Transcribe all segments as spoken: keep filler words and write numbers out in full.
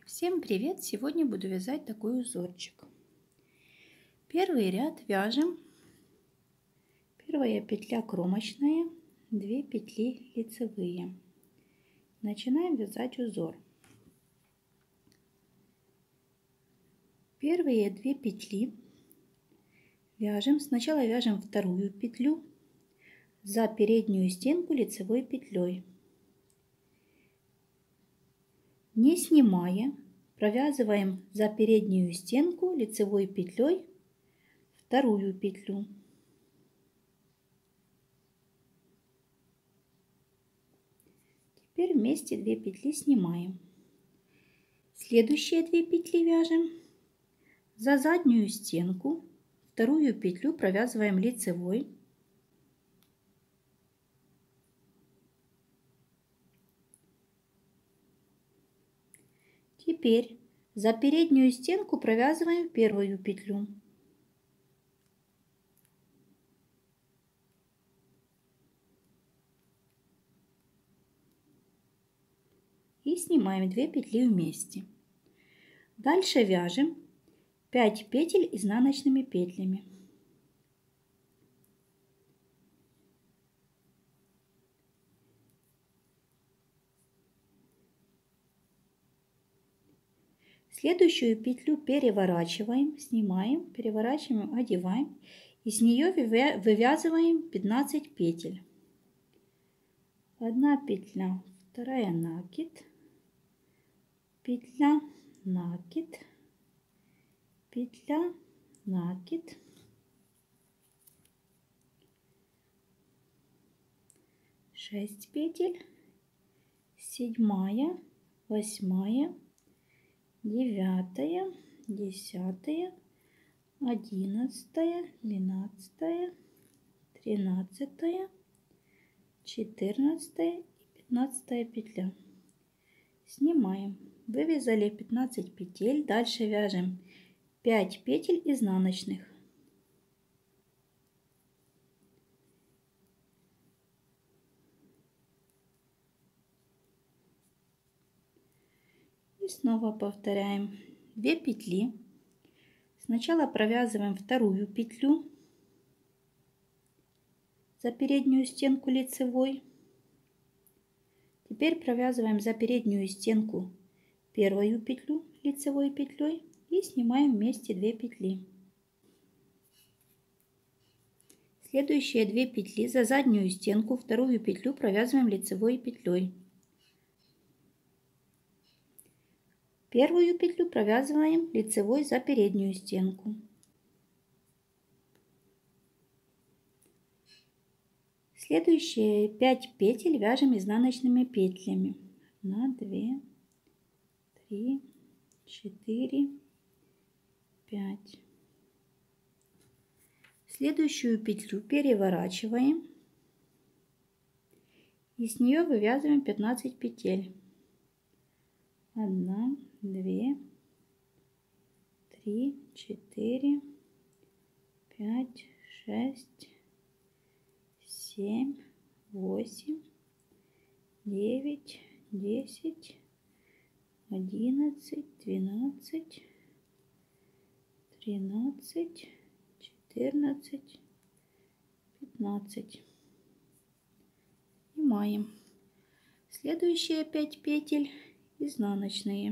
Всем привет! Сегодня буду вязать такой узорчик. Первый ряд вяжем. Первая петля кромочная, две петли лицевые. Начинаем вязать узор. Первые две петли вяжем. Сначала вяжем вторую петлю за переднюю стенку лицевой петлей. Не снимая, провязываем за переднюю стенку лицевой петлей вторую петлю. Теперь вместе две петли снимаем. Следующие две петли вяжем за заднюю стенку, вторую петлю провязываем лицевой. Теперь за переднюю стенку провязываем первую петлю. И снимаем две петли вместе. Дальше вяжем пять петель изнаночными петлями. Следующую петлю переворачиваем, снимаем, переворачиваем, одеваем и с нее вывязываем пятнадцать петель. Одна петля, вторая накид, петля, накид, петля, накид, шесть петель, седьмая, восьмая, девятая, десятая, одиннадцатая, двенадцатая, тринадцатая, четырнадцатая и пятнадцатая петля. Снимаем. Вывязали пятнадцать петель. Дальше вяжем пять петель изнаночных. И снова повторяем две петли. Сначала провязываем вторую петлю за переднюю стенку лицевой. Теперь провязываем за переднюю стенку первую петлю лицевой петлей и снимаем вместе две петли. Следующие две петли за заднюю стенку вторую петлю провязываем лицевой петлей. Первую петлю провязываем лицевой за переднюю стенку. Следующие пять петель вяжем изнаночными петлями. одна, две, три, четыре, пять. Следующую петлю переворачиваем и с нее вывязываем пятнадцать петель. одна, две, три, четыре, пять, шесть, семь, восемь, девять, десять, одиннадцать, двенадцать, тринадцать, четырнадцать, пятнадцать. Снимаем. Следующие пять петель изнаночные.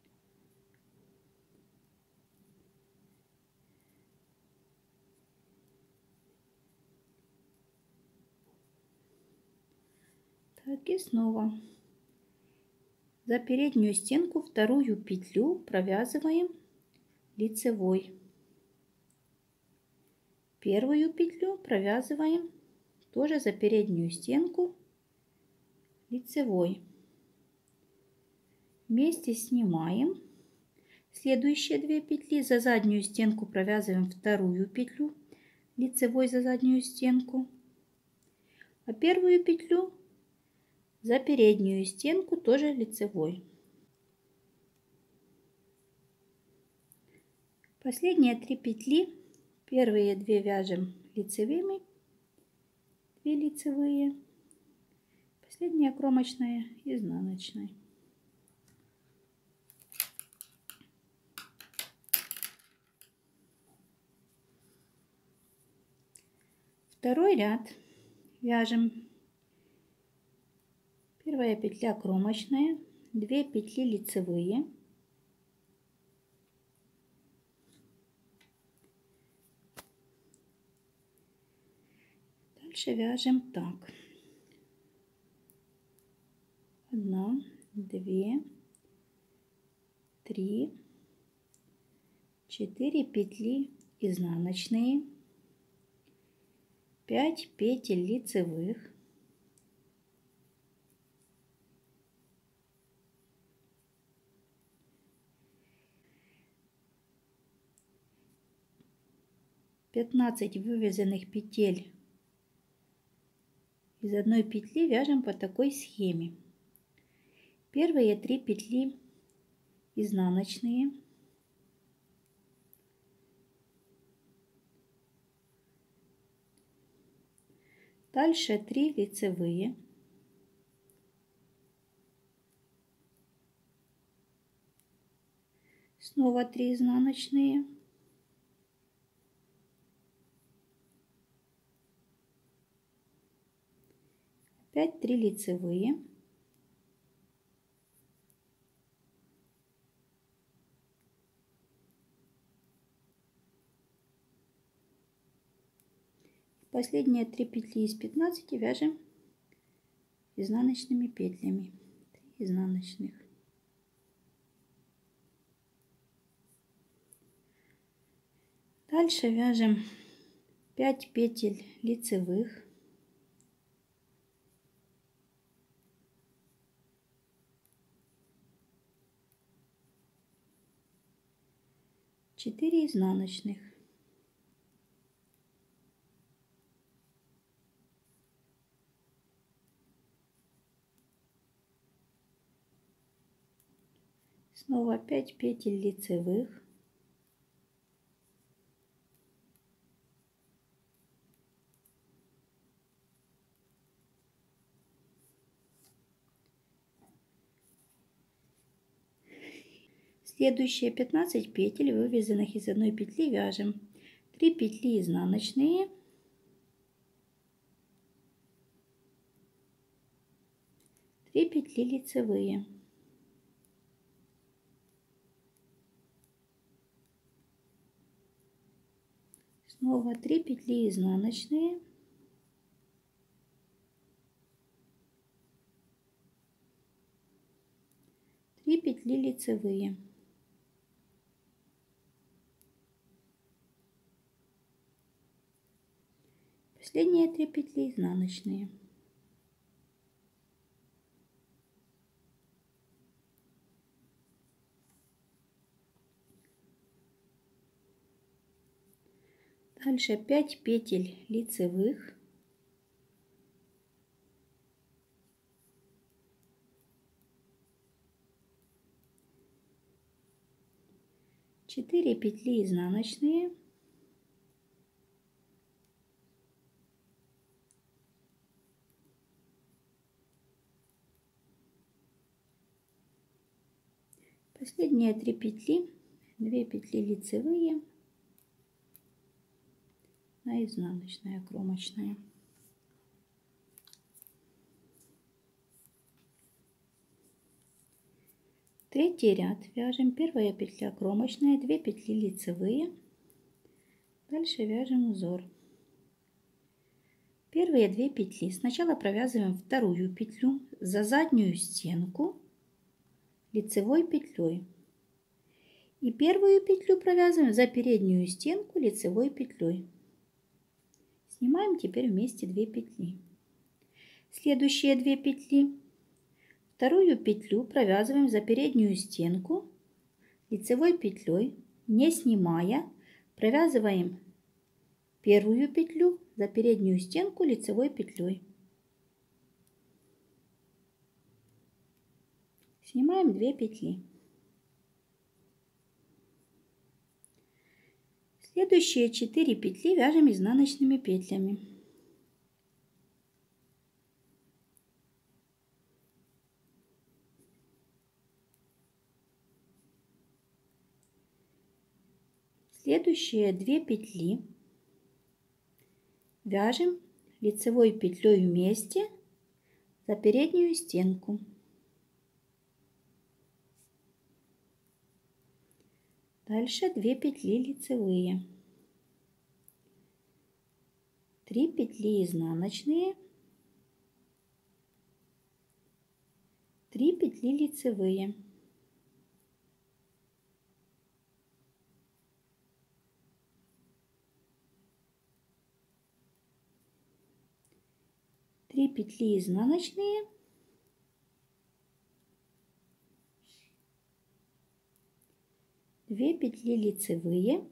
Так, и снова за переднюю стенку вторую петлю провязываем лицевой. Первую петлю провязываем тоже за переднюю стенку лицевой. Вместе снимаем. Следующие две петли за заднюю стенку провязываем вторую петлю лицевой за заднюю стенку, а первую петлю за переднюю стенку тоже лицевой. Последние три петли, первые две вяжем лицевыми, две лицевые, последняя кромочная изнаночной. второй ряд вяжем первая петля кромочная, две петли лицевые, дальше вяжем так: одна, две, три, четыре петли изнаночные, пять петель лицевых, пятнадцать вывязанных петель из одной петли вяжем по такой схеме. Первые три петли изнаночные, дальше три лицевые, снова три изнаночные, опять три лицевые, последние три петли из пятнадцати вяжем изнаночными петлями, три изнаночных. Дальше вяжем пять петель лицевых, четыре изнаночных, снова пять петель лицевых, следующие пятнадцать петель, вывязанных из одной петли, вяжем три петли изнаночные, три петли лицевые, снова три петли изнаночные, три петли лицевые, последние три петли изнаночные. Дальше пять петель лицевых, четыре петли изнаночные, последние три петли, две петли лицевые на изнаночная кромочная. Третий ряд вяжем первая петля кромочная, две петли лицевые, дальше вяжем узор. Первые две петли сначала провязываем вторую петлю за заднюю стенку лицевой петлей и первую петлю провязываем за переднюю стенку лицевой петлей. Снимаем теперь вместе две петли. Следующие две петли, вторую петлю провязываем за переднюю стенку лицевой петлей, не снимая, провязываем первую петлю за переднюю стенку лицевой петлей. Снимаем две петли. Следующие четыре петли вяжем изнаночными петлями. Следующие две петли вяжем лицевой петлей вместе за переднюю стенку. Дальше две петли лицевые, три петли изнаночные, три петли лицевые, три петли изнаночные, две петли лицевые,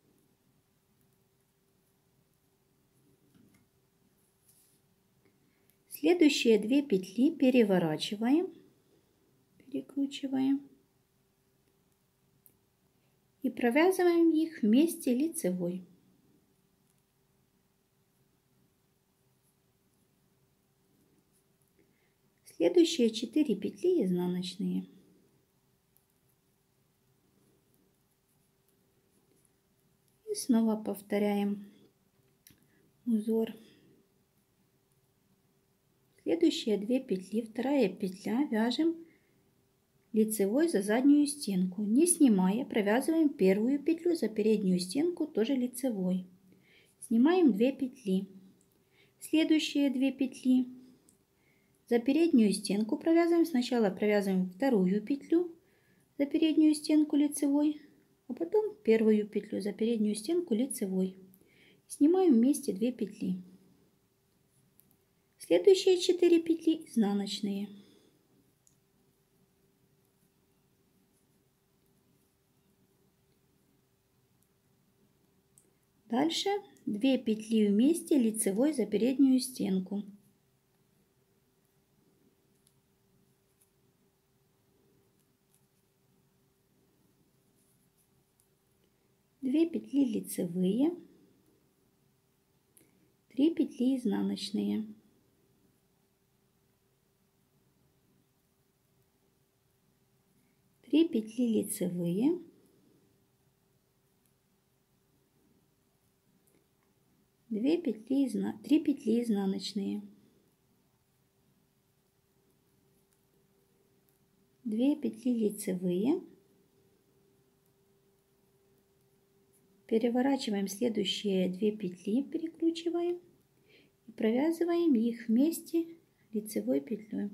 следующие две петли переворачиваем, перекручиваем и провязываем их вместе лицевой. Следующие четыре петли изнаночные. И снова повторяем узор. Следующие две петли, вторая петля, вяжем лицевой за заднюю стенку. Не снимая, провязываем первую петлю за переднюю стенку, тоже лицевой. Снимаем две петли. Следующие две петли за переднюю стенку провязываем. Сначала провязываем вторую петлю за переднюю стенку лицевой, а потом первую петлю за переднюю стенку лицевой. Снимаем вместе две петли. Следующие четыре петли изнаночные. Дальше две петли вместе лицевой за переднюю стенку. две петли лицевые, три петли изнаночные. три петли лицевые, две петли изна... три петли изнаночные, две петли лицевые, переворачиваем следующие две петли, перекручиваем и провязываем их вместе лицевой петлей.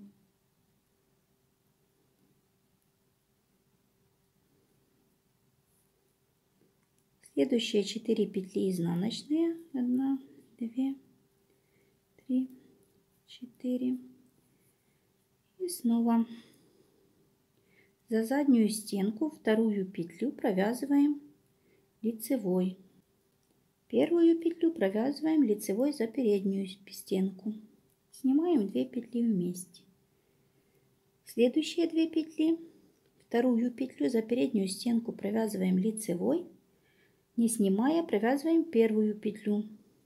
Следующие четыре петли изнаночные, одна, две, три, четыре, и снова за заднюю стенку вторую петлю провязываем лицевой. Первую петлю провязываем лицевой за переднюю стенку. Снимаем две петли вместе. Следующие две петли, вторую петлю за переднюю стенку провязываем лицевой. Не снимая, провязываем первую петлю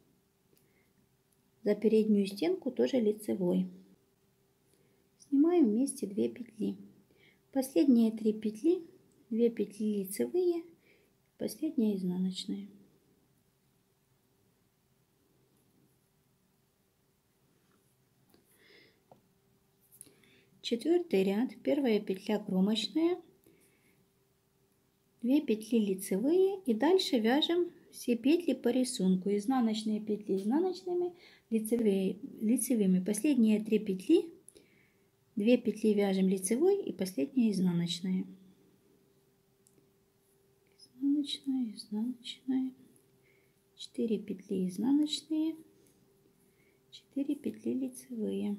за переднюю стенку, тоже лицевой. Снимаем вместе две петли. Последние три петли, две петли лицевые, последняя изнаночная. Четвертый ряд, первая петля кромочная, две петли лицевые и дальше вяжем все петли по рисунку. Изнаночные петли изнаночными, лицевые лицевыми. Последние три петли, две петли вяжем лицевой и последняя изнаночная. Изнаночная, изнаночная, четыре петли изнаночные, четыре петли лицевые.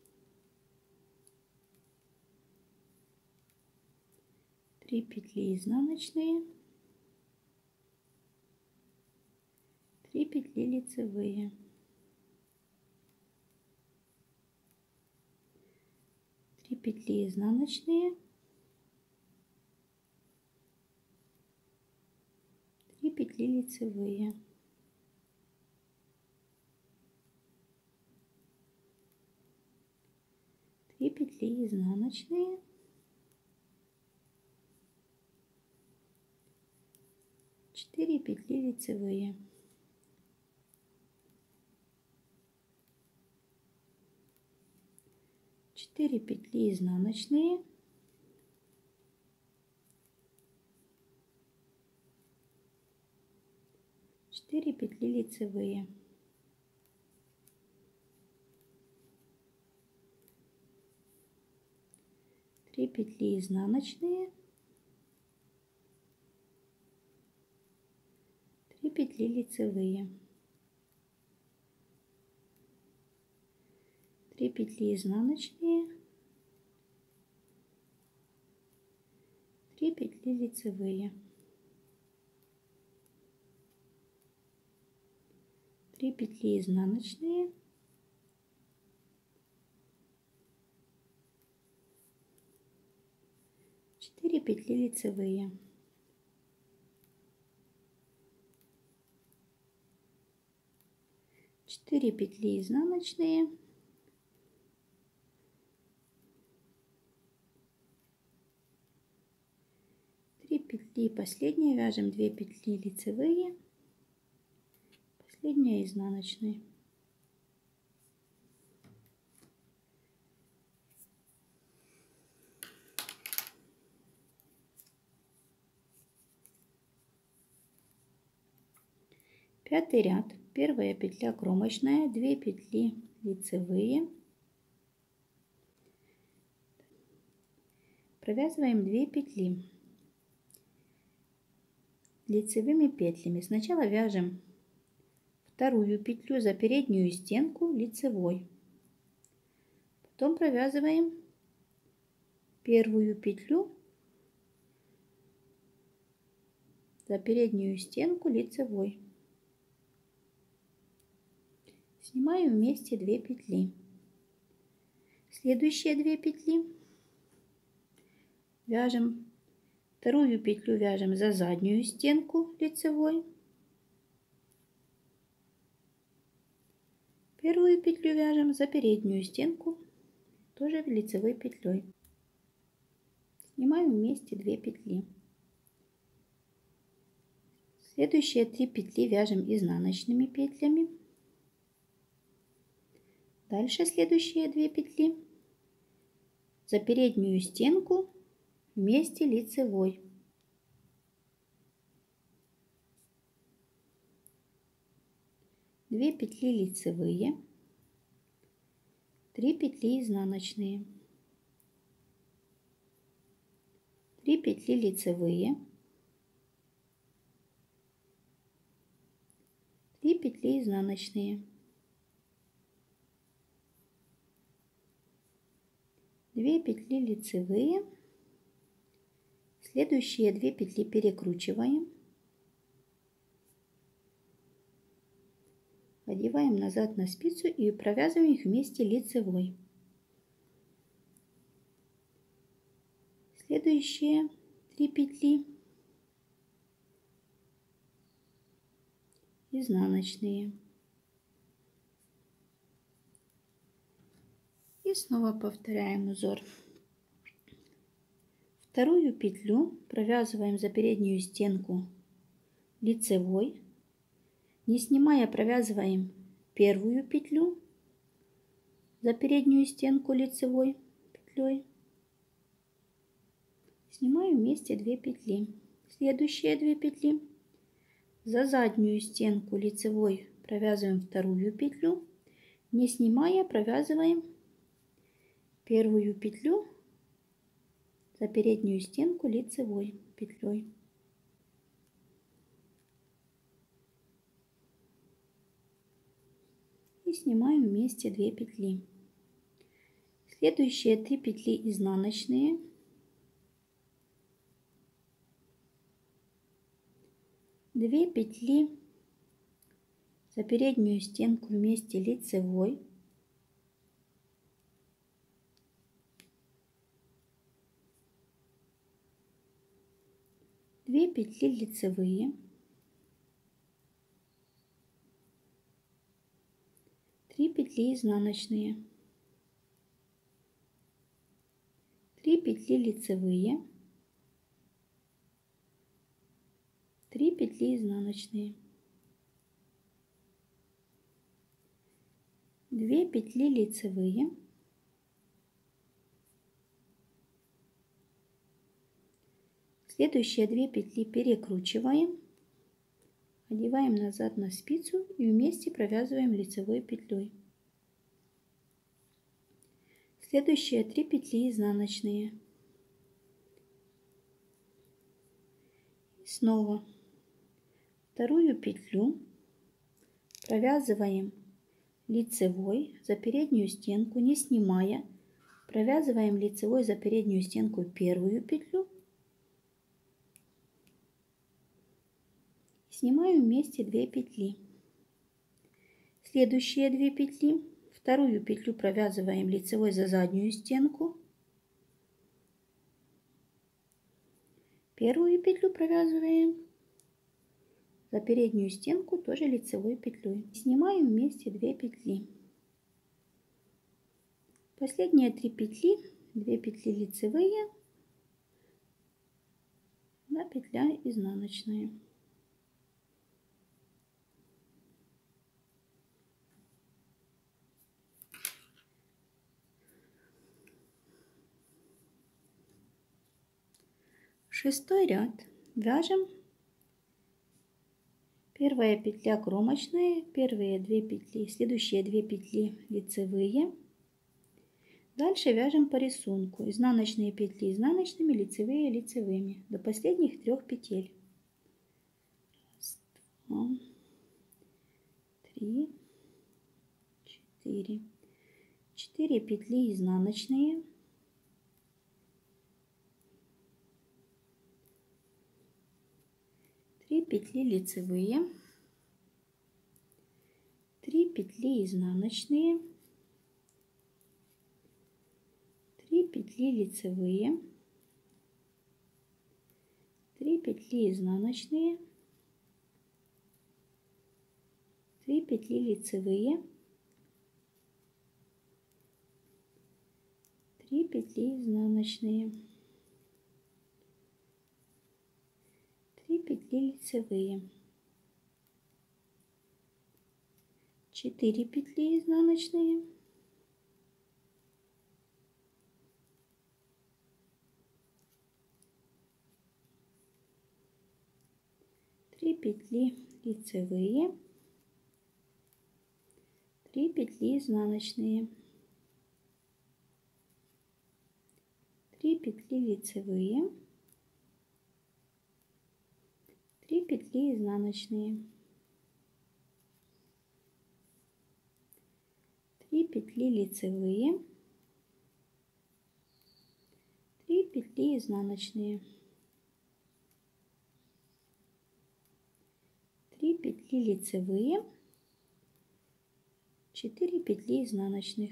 три петли изнаночные, три петли лицевые, три петли изнаночные, три петли лицевые, три петли изнаночные, четыре петли лицевые, четыре петли изнаночные, четыре петли лицевые, три петли изнаночные, три петли лицевые, три петли изнаночные, три петли лицевые, три петли изнаночные, четыре петли лицевые, четыре петли изнаночные, три петли, последние вяжем две петли лицевые, последняя изнаночная. Пятый ряд, первая петля кромочная, две петли лицевые, провязываем две петли лицевыми петлями. Сначала вяжем вторую петлю за переднюю стенку лицевой, потом провязываем первую петлю за переднюю стенку лицевой. Снимаем вместе две петли. Следующие две петли вяжем, вторую петлю вяжем за заднюю стенку лицевой, первую петлю вяжем за переднюю стенку, тоже лицевой петлей. Снимаем вместе две петли. Следующие три петли вяжем изнаночными петлями. Дальше следующие две петли за переднюю стенку вместе лицевой. две петли лицевые, три петли изнаночные, три петли лицевые, три петли изнаночные, две петли лицевые, следующие две петли перекручиваем, одеваем назад на спицу и провязываем их вместе лицевой. Следующие три петли изнаночные. И снова повторяем узор. Вторую петлю провязываем за переднюю стенку лицевой. Не снимая, провязываем первую петлю за переднюю стенку лицевой петлей. Снимаем вместе две петли. Следующие две петли за заднюю стенку лицевой провязываем вторую петлю. Не снимая, провязываем первую петлю за переднюю стенку лицевой петлей. И снимаем вместе две петли. Следующие три петли изнаночные. две петли за переднюю стенку вместе лицевой. две петли лицевые, три петли изнаночные, три петли лицевые, три петли изнаночные, две петли лицевые, Следующие две петли перекручиваем, одеваем назад на спицу и вместе провязываем лицевой петлей. Следующие три петли изнаночные. Снова вторую петлю провязываем лицевой за переднюю стенку, не снимая. Провязываем лицевой за переднюю стенку первую петлю. Снимаем вместе две петли. Следующие две петли. Вторую петлю провязываем лицевой за заднюю стенку. Первую петлю провязываем за переднюю стенку тоже лицевой петлей. Снимаем вместе две петли. Последние три петли, две петли лицевые, одна петля изнаночная. Шестой ряд. Вяжем. Первая петля кромочная, первые две петли, следующие две петли лицевые. Дальше вяжем по рисунку. Изнаночные петли изнаночными, лицевые лицевыми до последних трех петель. Раз, два, три, четыре. Четыре петли изнаночные. Три петли лицевые, три петли изнаночные, три петли лицевые, три петли изнаночные, три петли лицевые, три петли изнаночные. три петли лицевые, четыре петли изнаночные, три петли лицевые, три петли изнаночные, три петли лицевые, три петли изнаночные, три петли лицевые, три петли изнаночные, три петли лицевые, четыре петли изнаночных.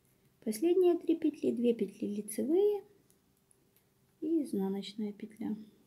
Последние три петли, две петли лицевые и изнаночная петля.